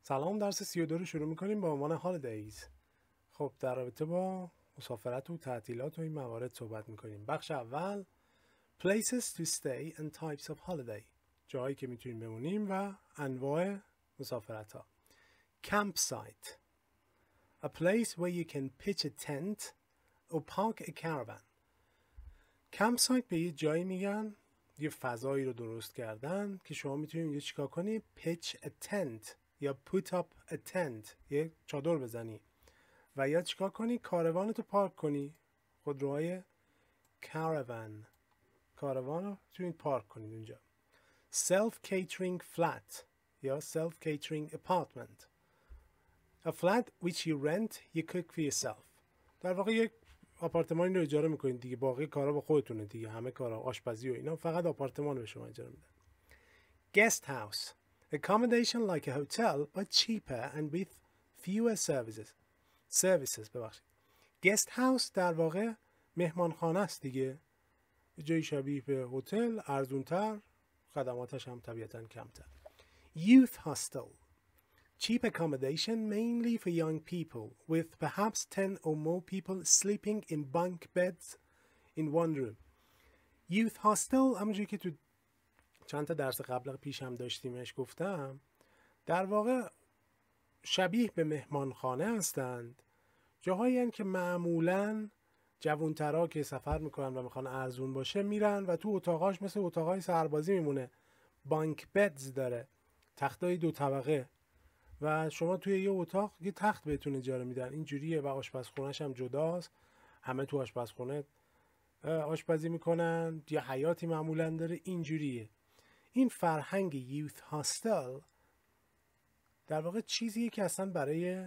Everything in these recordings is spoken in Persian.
سلام، درس 32 رو شروع میکنیم با عنوان هالیدیز. خب در رابطه با مسافرت و تعطیلات و این موارد صحبت میکنیم. بخش اول Places to stay and types of holiday، جایی که میتونیم بمونیم و انواع مسافرت ها. Campsite، a place where you can pitch a tent or park a caravan. Campsite به یه جایی میگن، یه فضایی رو درست کردن که شما میتونید اینجا چیکار کنی؟ pitch a tent یا put up a tent، یه چادر بزنی و یا چیکار کنی؟ کاروانتو پارک کنی. خودروهای کاروان رو میتونید پارک کنید اونجا. self catering flat یا self catering apartment، a flat which you rent you cook for yourself. در واقع یک آپارتمانی رو اجاره میکنید دیگه، باقی کارا با خودتونه دیگه، همه کارا آشپزی و اینا فقط آپارتمان به شما اجاره میدن. guest house، accommodation like a hotel but cheaper and with fewer services ببخشید. guest house در واقع مهمانخانه است دیگه، جایی شبیه به هتل، ارزونتر، خدماتش هم طبیعتاً کمتر. youth hostel، cheap accommodation mainly for young people with perhaps 10 or more people sleeping in bunk beds in one room. youth hostel همونجوری که تو چند تا درس قبل پیش هم داشتیمش گفتم، در واقع شبیه به مهمانخانه هستند، جاهایی هستند که معمولاً جوانترها که سفر میکنن و میخوان ارزون باشه میرن و تو اتاقاش مثل اتاقای سربازی میمونه، بانک بدز داره، تختای 2 طبقه و شما توی یه اتاق یه تخت بهتون اجاره میدن، اینجوریه و آشپزخونه‌ش هم جداست، همه تو آشپزخونه آشپزی میکنن، یه حیاتی معمولاً داره، اینجوریه. این فرهنگ یوث هاستل در واقع چیزیه که اصلا برای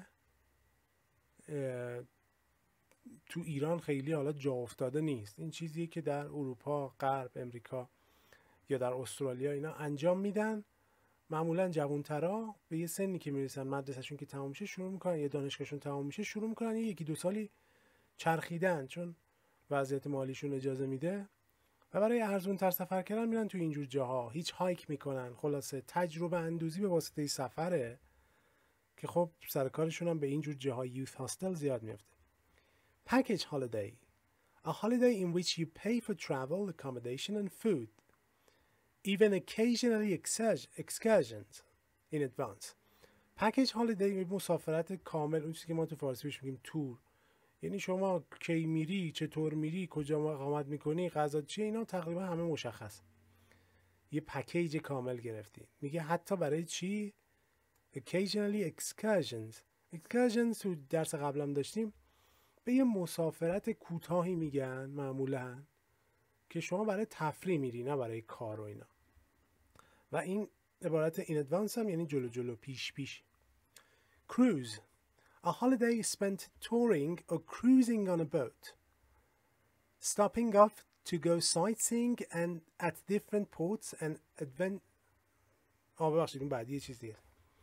تو ایران خیلی حالا جا افتاده نیست. این چیزیه که در اروپا، غرب، امریکا یا در استرالیا اینا انجام میدن. معمولا جوانترا به یه سنی که میرسن، مدرسهشون که تمام میشه شروع میکنن، یا دانشگاهشون تمام میشه شروع میکنن یکی دو سالی چرخیدن، چون وضعیت مالیشون اجازه میده و برای ارزون تر سفر کردن میرن تو اینجور جاها، هیچ هایک میکنن. خلاصه تجربه اندوزی به واسطه سفره که خب سرکارشون هم به اینجور جاهای یوث هاستل زیاد میفته. Package holiday، a holiday in which you pay for travel, accommodation and food, even occasionally excursions in advance. Package holiday مسافرت کامل، اون چیزی که ما تو فارسی بهش میگیم تور، یعنی شما کی میری، چطور میری، کجا اقامت میکنی، غذا چیه، اینا تقریبا همه مشخص. یه پکیج کامل گرفتی. میگه حتی برای چی؟ occasionally excursions تو درس قبلم داشتیم، به یه مسافرت کوتاهی میگن معمولا که شما برای تفریح میری، نه برای کار و اینا. و این عبارت in advance هم یعنی جلو پیش. cruise، a holiday spent touring or cruising on a boat, stopping off to go sightseeing and at different ports and ببخشید این بعدی یه چیز دیگه.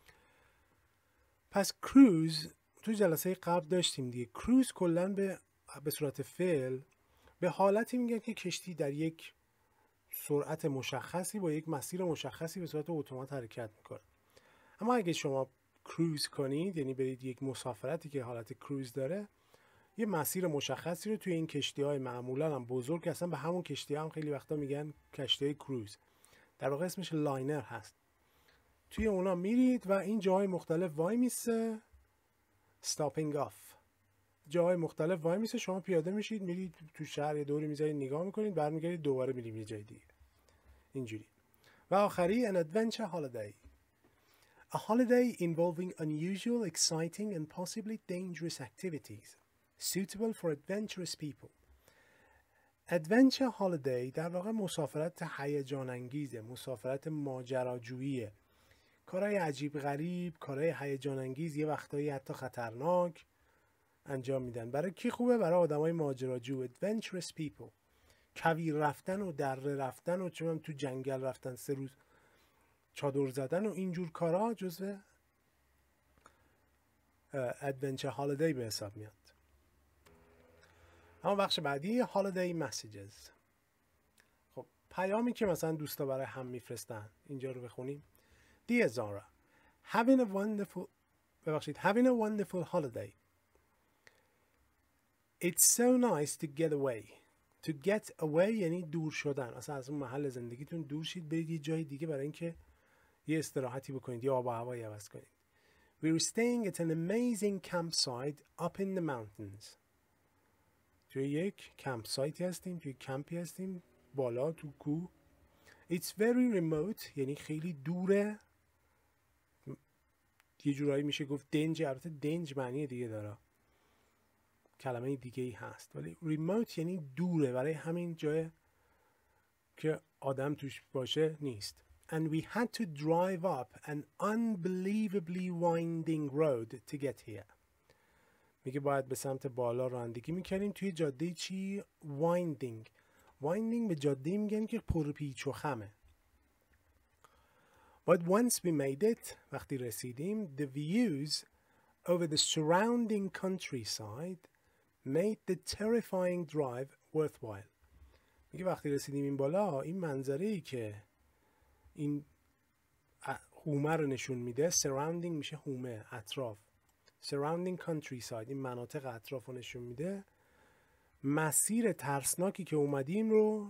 پس cruise تو جلسه قبل داشتیم دیگه. cruise کلن به صورت فعل به حالتی میگن که کشتی در یک سرعت مشخصی با یک مسیر مشخصی به صورت اتومات حرکت میکنه. اما اگه شما کروز کنید، یعنی برید یک مسافرتی که حالت کروز داره، یه مسیر مشخصی رو توی این کشتی‌های معمولا هم بزرگ هستن، به همون کشتی هم خیلی وقتا میگن کشتی‌های کروز، در واقع اسمش لاینر هست. توی اونا میرید و این جاهای مختلف وای میسه، stopping off، جاهای مختلف وای میسه، شما پیاده میشید میرید تو شهر، یه دوری میذارید نگاه میکنید، برمیگردید دوباره میرید یه جای دیگه، اینجوری. و آخری an adventure holiday، a holiday involving unusual, exciting and possibly dangerous activities suitable for adventurous people. adventure holiday در واقع مسافرت هیجان انگیزه، مسافرت ماجراجوییه، کارهای عجیب غریب، کارهای هیجان انگیز، یه وقتایی حتی خطرناک انجام میدن. برای کی خوبه؟ برای آدمای ماجراجو، adventurous people. کویر رفتن و دره رفتن و چون تو جنگل رفتن 3 روز چادر زدن و اینجور کارا جزو adventure holiday به حساب میاد. اما بخش بعدی holiday messages. خب پیامی که مثلا دوستا برای هم میفرستن، اینجا رو بخونیم. Dear Zara, having a wonderful holiday. It's so nice to get away. To get away یعنی دور شدن. اصلا از اون محل زندگیتون دور شید برید یه جای دیگه برای اینکه یه استراحتی بکنید یا آب و هوایی عوض کنید. We're staying at an amazing campsite up in the mountains. توی یک کمپسایتی هستیم، توی کمپی هستیم بالا تو کوه. It's very remote یعنی خیلی دوره. یه جورایی میشه گفت دنج، البته دنج معنی دیگه داره، کلمه دیگه ای هست، ولی remote یعنی دوره، برای همین جای که آدم توش باشه نیست. And we had to drive up an unbelievably winding road to get here. میگه باید به سمت بالا رانندگی میکردیم توی جاده چی؟ winding. winding به جاده میگن که پرپیچ و خمه. But once we made it, وقتی رسیدیم, the views over the surrounding countryside made the terrifying drive worthwhile. میگه وقتی رسیدیم این بالا، این منظره‌ای که این هومه رو نشون میده، surrounding میشه هومه، اطراف. surrounding countryside این مناطق اطراف رو نشون میده. مسیر ترسناکی که اومدیم رو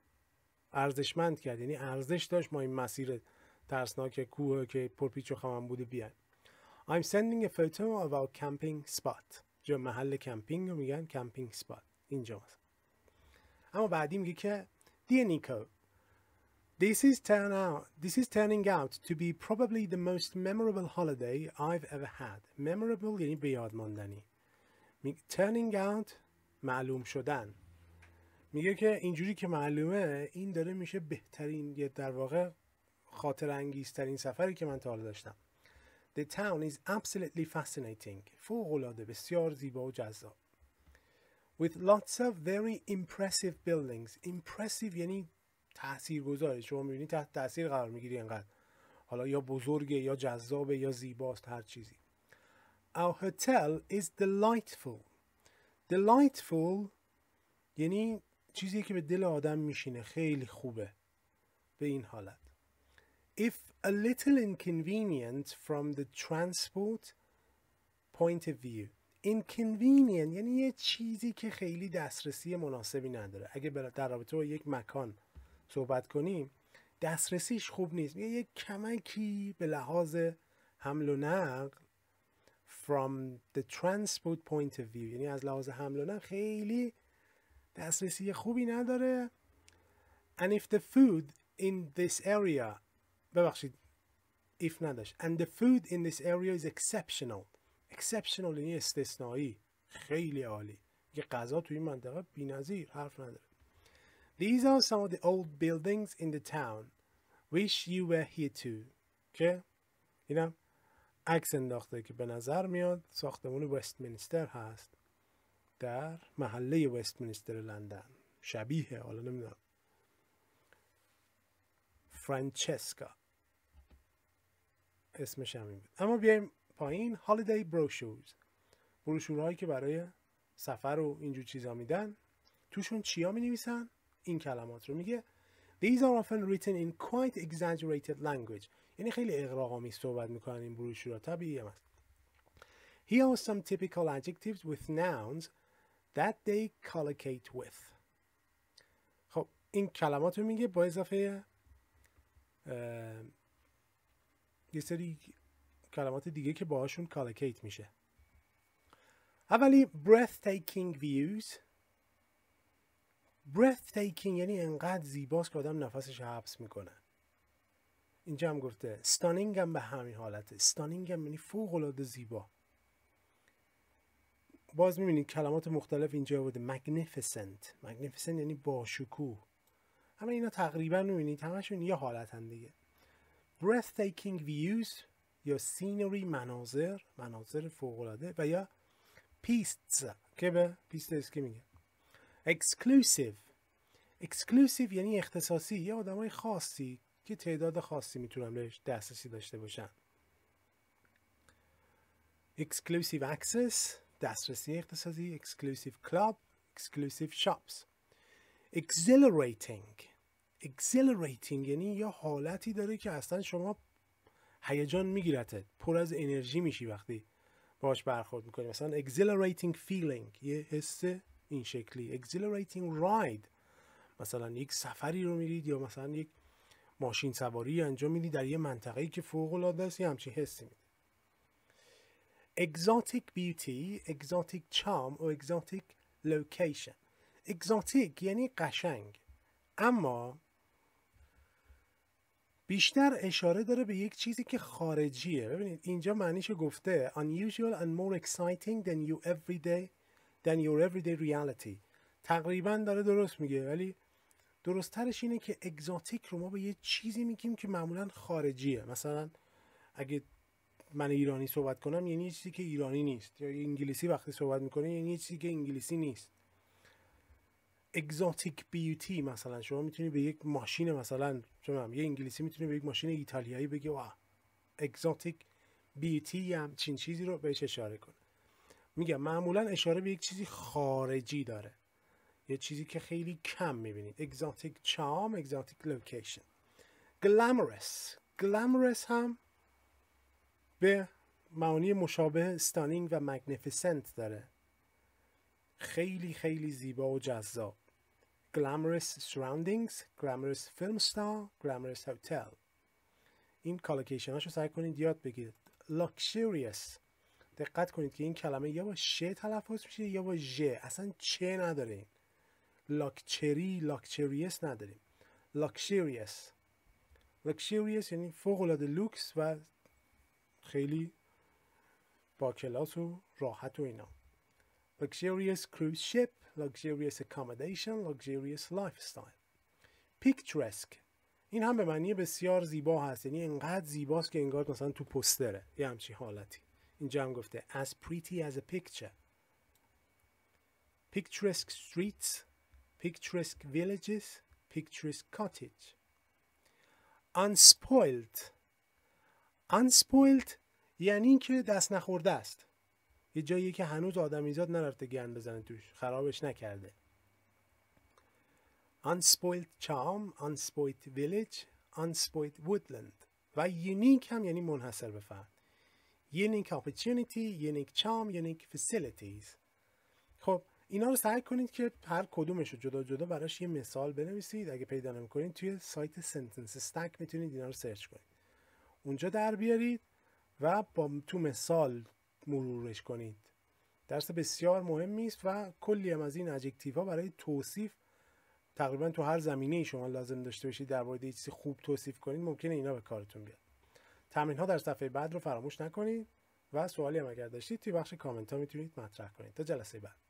ارزشمند کرد، یعنی ارزش داشت ما این مسیر ترسناک کوه که پرپیچ و خم بوده بیان. I'm sending a photo of our camping spot. جا محل کمپینگ رو میگن camping spot. اینجاست. اما بعدی میگه که Dear Nico, this is turning out to be probably the most memorable holiday I've ever had. Memorable یعنی به یاد ماندنی. Turning out معلوم شدن. میگه که اینجوری که معلومه این داره میشه بهترین، یا در واقع خاطر انگیزترین سفری که من تا حالا داشتم. The town is absolutely fascinating. فوق‌العاده بسیار زیبا و جذاب. With lots of very impressive buildings. Impressive یعنی تاثیرگذار. شما می‌بینید تحت تاثیر قرار می‌گیری انقدر. حالا یا بزرگه یا جذابه یا زیباست، هر چیزی. Our hotel is delightful. Delightful یعنی چیزی که به دل آدم میشینه، خیلی خوبه به این حالت. If a little inconvenient from the transport point of view. Inconvenient یعنی یه چیزی که خیلی دسترسی مناسبی نداره. اگه در رابطه با یک مکان صحبت کنیم، دسترسیش خوب نیست. یه کمکی به لحاظ حمل و نقل from the transport point of view یعنی از لحاظ حمل و نقل خیلی دسترسی خوبی نداره. And if the food in this area ببخشید if نداشت and the food in this area is exceptional. exceptional یعنی استثنایی، خیلی عالی. یه غذا توی این منطقه بی‌نظیر، حرف نداره. These are some of the old buildings in the town. Wish you were here too. که اینم عکس انداخته که به نظر میاد ساختمان وستمینستر هست در محله وستمینستر لندن. شبیه، حالا نمیدونم. فرانچسکا اسمش همین بود. اما بیایم پایین. Holiday brochures. بروشورهایی که برای سفر و اینجور چیزا میدن. توشون چیا می نویسن؟ این کلمات رو میگه. These are often written in quite exaggerated language. یعنی خیلی اغراق‌آمیز صحبت میکنن این بروشورها. طبیعیه است. Here are some typical adjectives with nouns that they collocate with. خب این کلمات رو میگه با اضافه یه سری کلمات دیگه که باهاشون collocate میشه. اولی breathtaking views. breathtaking یعنی انقدر زیباست که آدم نفسش حبس میکنه. اینجا هم گفته stunning هم به همین حالته. stunning هم یعنی فوق العاده زیبا. باز میبینید کلمات مختلف اینجا بوده. magnificent یعنی باشکوه. همه اینا تقریبا میبینید همشون یه حالتن دیگه. breathtaking views یا scenery مناظر فوق العاده، و یا پیستس که به پیست اسکی میگه. exclusive یعنی اختصاصی، یا آدمای خاصی که تعداد خاصی میتونن بهش دسترسی داشته باشن. exclusive access دسترسی اختصاصی. exclusive club exclusive shops. exhilarating یعنی یا حالتی داره که اصلا شما هیجان میگیرتت، پر از انرژی میشی وقتی باش برخورد میکنی. مثلا exhilarating feeling، یه حس این شکلی. exhilarating ride، مثلا یک سفری رو میرید یا مثلا یک ماشین سواری انجام میدید در یه منطقه‌ای که فوق العاده است، همچین حسی میده. exotic beauty، exotic charm و exotic location. exotic یعنی قشنگ، اما بیشتر اشاره داره به یک چیزی که خارجیه. ببینید اینجا معنیشو گفته unusual and more exciting than your everyday reality. تقریبا داره درست میگه، ولی درست ترش اینه که اگزاتیک رو ما به یه چیزی میگیم که معمولا خارجیه. مثلا اگه من ایرانی صحبت کنم یعنی یه چیزی که ایرانی نیست، یا انگلیسی وقتی صحبت میکنه یعنی یه چیزی که انگلیسی نیست. اگزاتیک بیوتی، مثلا شما میتونی به یک ماشین، مثلا شما یه انگلیسی میتونی به یک ماشین ایتالیایی بگی واه اگزاتیک بیوتی، هم چین چیزی رو بهش اشاره کنه. میگم معمولا اشاره به یک چیزی خارجی داره، یه چیزی که خیلی کم میبینید. exotic charm، exotic location. glamorous هم به معانی مشابه stunning و magnificent داره، خیلی خیلی زیبا و جذاب. glamorous surroundings، glamorous film star، glamorous hotel. این کالوکیشن هاشو سعی کنید یاد بگیرید. luxurious، دقت کنید که این کلمه یا با ش تلفظ میشه یا با ژ، اصلا چه نداره. این لاکچریس نداریم. luxurious یعنی فوق العاده لوکس و خیلی با کلاس و راحت و اینا. luxurious cruise ship، luxurious accommodation، luxurious lifestyle. picturesque، این هم به معنی بسیار زیبا هست، یعنی انقدر زیباست که انگار مثلا تو پوستره، یه همچین حالتی. اینجا هم گفته as pretty as a picture. picturesque streets، picturesque villages، picturesque cottage. unspoiled یعنی این که دست نخورده است، یه جایی که هنوز آدمیزاد نرفته گند بزنه توش، خرابش نکرده. unspoiled charm، unspoiled village، unspoiled woodland. و unique هم یعنی منحصر به فرد. unique opportunity، unique charm، unique facilities. خب اینا رو سعی کنید که هر کدومش رو جدا جدا براش یه مثال بنویسید. اگه پیدا نمی‌کنید توی سایت سنتنس استک میتونید اینا رو سرچ کنید، اونجا در بیارید و با تو مثال مرورش کنید. درس بسیار مهمی است و کلی هم از این ادجکتیوها برای توصیف تقریبا تو هر زمینه‌ای شما لازم داشته باشید در مورد یه چیزی خوب توصیف کنید، ممکنه اینا به کارتون بیاد. تمرین‌ها در صفحه بعد رو فراموش نکنید و سوالی هم اگر داشتید توی بخش کامنت ها میتونید مطرح کنید. تا جلسه بعد.